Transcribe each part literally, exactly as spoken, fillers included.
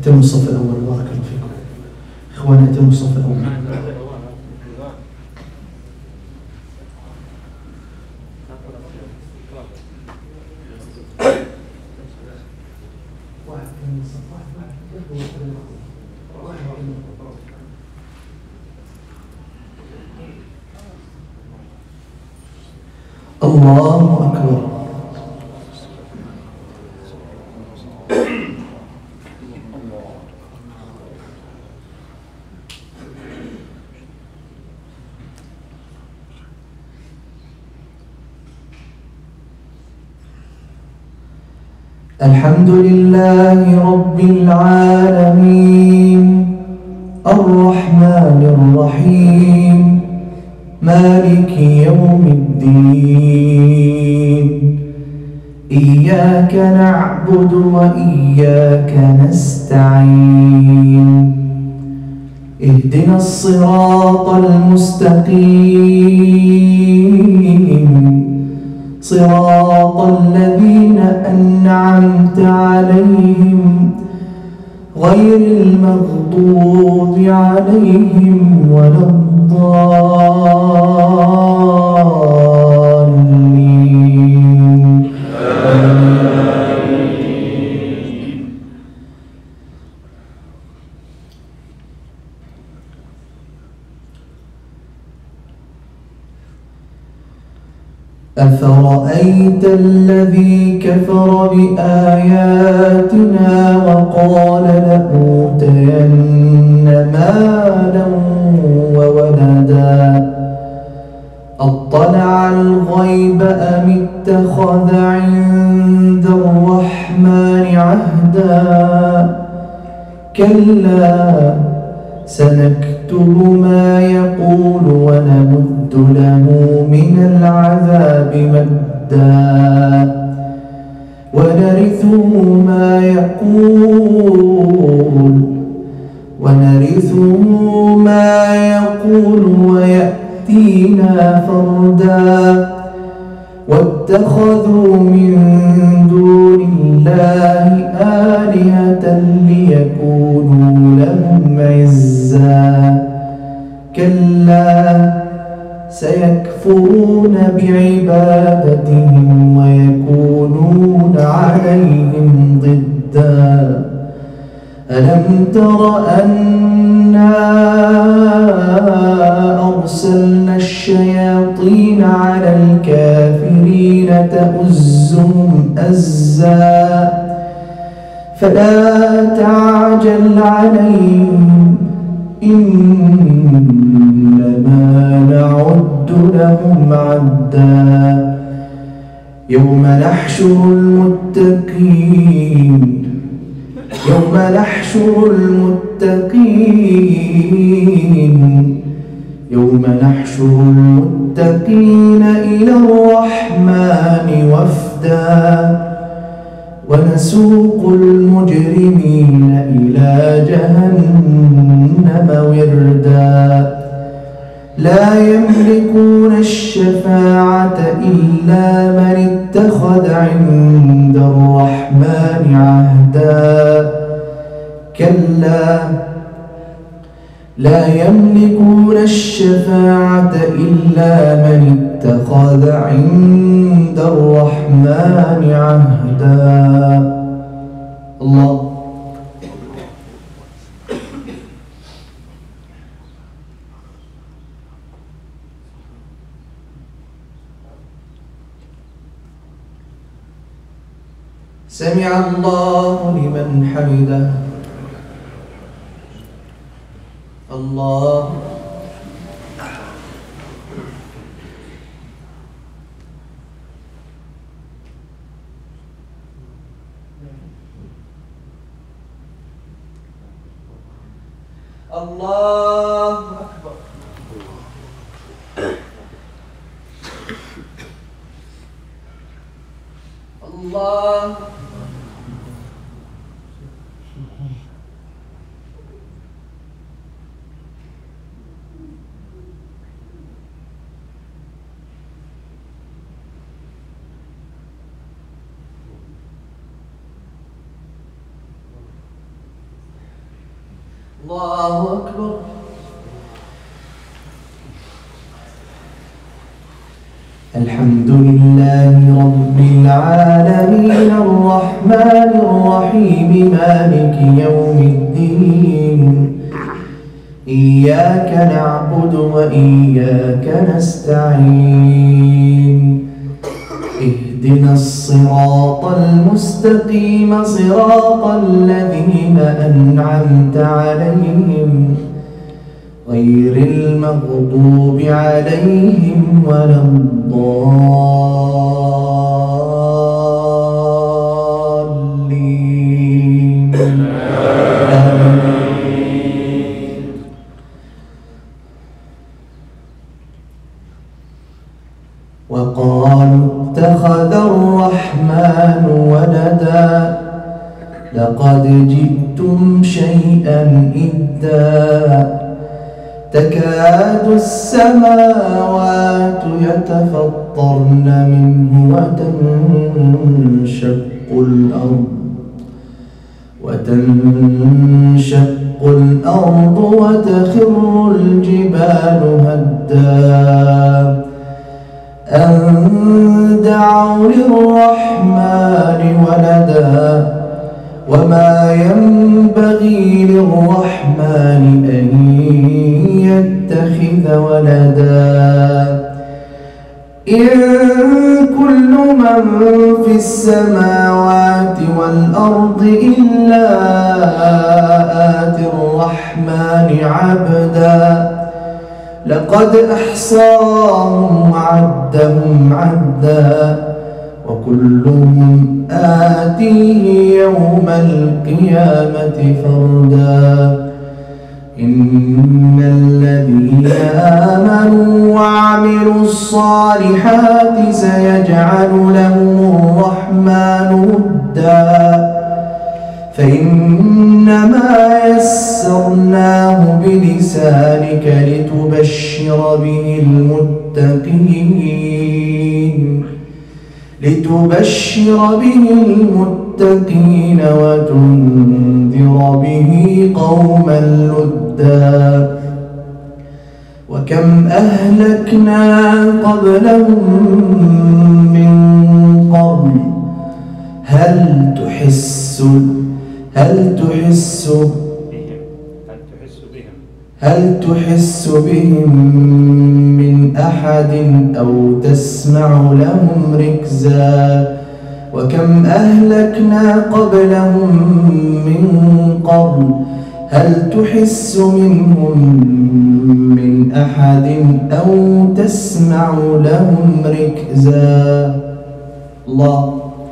أتم الصف الأول. بارك الله فيكم. إخواني أتم الصف الأول. الله أكبر. الحمد لله رب العالمين الرحمن الرحيم مالك يوم الدين إياك نعبد وإياك نستعين اهدنا الصراط المستقيم صراط الذين أنعمت عليهم غير المغضوب عليهم ولا الضالين. أفرأيت الذي كفر بآياتنا وقال لأوتين مالا وولدا أطلع الغيب أم اتخذ عند الرحمن عهدا كلا سنكتب ما يقول ونمد له من العذاب مدا ونرثه ما يقول ونرثه ما يقول ويأتينا فردا واتخذوا من دون الله آلهة ليكونوا لهم عزا كلا سيكفرون بعبادتهم ويكونون عليهم ضدا ألم تر أنا أرسلنا الشياطين على الكافرين تؤزهم أزا فلا تعجل عليهم إنما نعد لهم عدا يوم نحشر المتقين يوم نحشر المتقين يوم نحشر المتقين إلى الرحمن وفدا ونسوق المجرمين إلى جهنم وردا لا يملكون الشفاعة إلا من اتخذ عند الرحمن عهدا كلا لا يملكون الشفاعة إلا من اتخذ عند الرحمن عهدا. الله. سمع الله لمن حمده. الله. الله أكبر. الله. الله أكبر. الحمد لله رب العالمين الرحمن الرحيم مالك يوم الدين إياك نعبد وإياك نستعين اهدنا الصراط المستقيم صراط الذين أنعمت عليهم غير المغضوب عليهم ولا الضالين. وقالوا اتخذ الرحمن ولدا لقد جئتم شيئا إدا تكاد السماوات يتفطرن منه وتنشق الأرض وتنشق الأرض وتخر الجبال هدا أن دعوا للرحمن ولدا وما ينبغي للرحمن أن يتخذ ولدا إن كل من في السماوات والأرض إلا آتي الرحمن عبدا لقد أحصاهم وعدهم عدا وكلهم آتيه يوم القيامة فردا إن الذين آمنوا وعملوا الصالحات سيجعل لهم الرحمن ودا فإنما يسرناه بلسانك لتبشر به المتقين لتبشر به المتقين وتنذر به قوما لدا وكم أهلكنا قبلهم من قرن هل تحس هل تحس هل تحس بهم من أحد أو تسمع لهم ركزا وكم أهلكنا قبلهم من قرن هل تحس منهم من أحد أو تسمع لهم ركزا. الله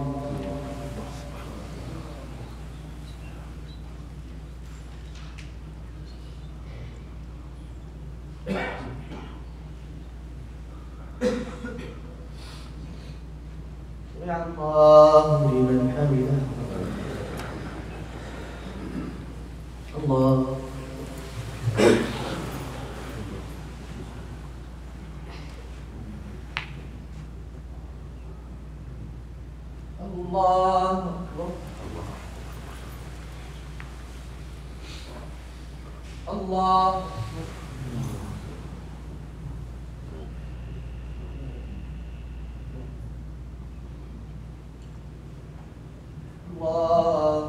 يا الله لمن حمده. الله الله أكبر. الله الله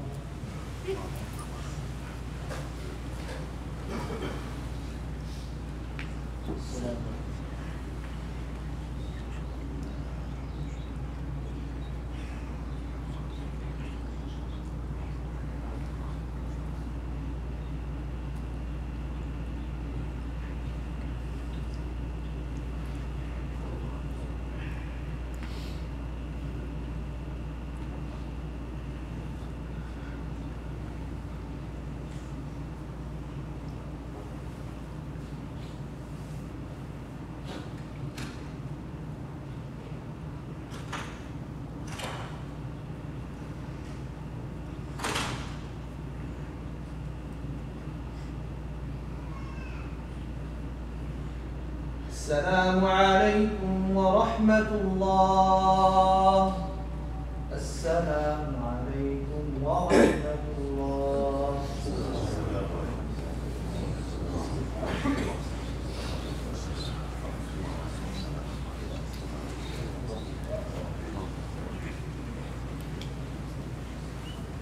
السلام عليكم ورحمة الله. السلام عليكم ورحمة الله.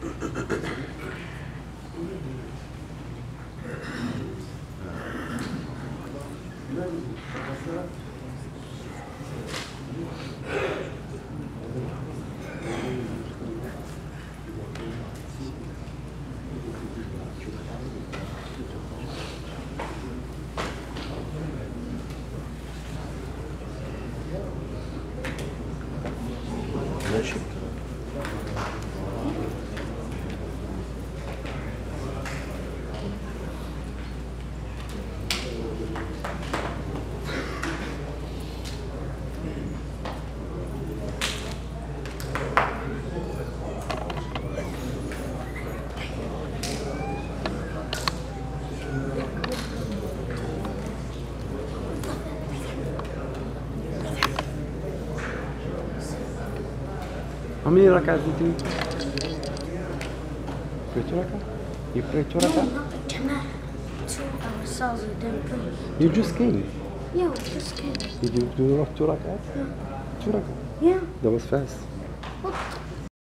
ماشي. How many rak'ahs did you pray? Two rak'ah? You prayed two rak'ah? No, not Jamal. Two ourselves, we didn't pray. You just came. Yeah, we just came. Did you do two rak'ahs? Yeah. Two rak'ahs? Yeah. That was fast. What?